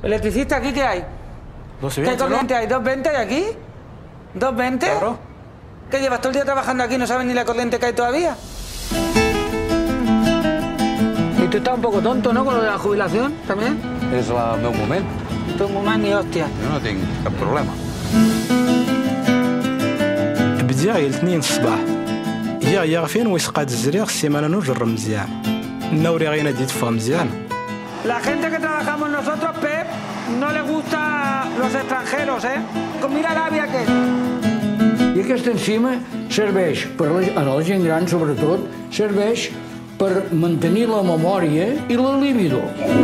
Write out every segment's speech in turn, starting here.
¿Electricista aquí qué hay? ¿Qué corriente hay? ¿220 hay aquí? ¿220? Claro. ¿Qué llevas todo el día trabajando aquí y no sabes ni la corriente que hay todavía? Y tú estás un poco tonto, ¿no? Con lo de la jubilación también. És el meu moment. Tu moment ni hòstia. Jo no tinc cap problema. بديا الاثنين الصباح يا غفين ويسقاد الزريغ السيمانه نجر مزيان النوري غينا ديت فهم مزيان. La gente que trabajamos nosotros, Pep, no le gusta los extranjeros, ¿eh? Mira l'àvia que... I aquesta enzima serveix, a la gent gran sobretot, serveix per mantenir la memòria i la libido.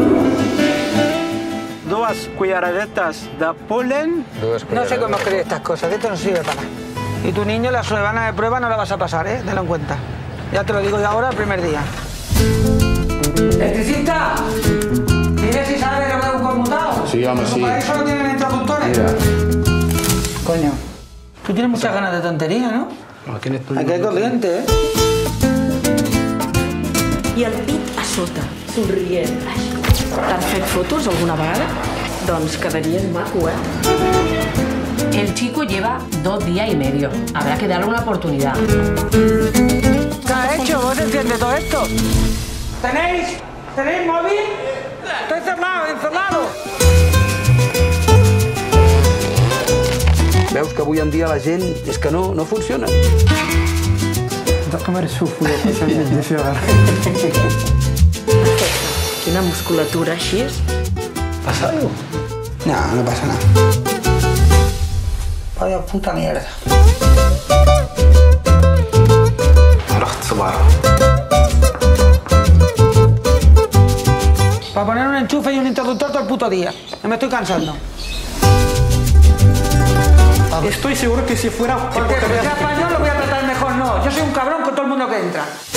2 cucharadetas de polen. No sé cómo escribir estas cosas, que esto no sirve para nada. Y tu niño la semana de prueba no la vas a pasar, ¿eh? Tenlo en cuenta. Ya te lo digo yo ahora el primer día. ¡Electricista! ¿Mire si sabe lo que es un conmutado? Sí, home, sí. Para eso no tienen introductores. Mira. Coño, tú tienes muchas ganas de tontería, ¿no? Aquí hay corriente, ¿eh? I el pit a sota, somrient. T'han fet fotos alguna vegada? Doncs quedaries maco, ¿eh? El chico lleva 2 días y medio. Habrá que darle una oportunidad. ¿Qué ha hecho? ¿Vos entiendes todo esto? ¿Tenéis móvil? Estoy encerrado. Veus que avui en dia la gent és que no funciona. Quina musculatura així és? ¿Pasa algo? No, no pasa nada. Vaya puta mierda. رخت صباح. Para poner un enchufe y un interruptor todo el puto día. Me estoy cansando. Estoy seguro que si fuera... Porque si sea español lo voy a tratar mejor, no. Yo soy un cabrón con todo el mundo que entra.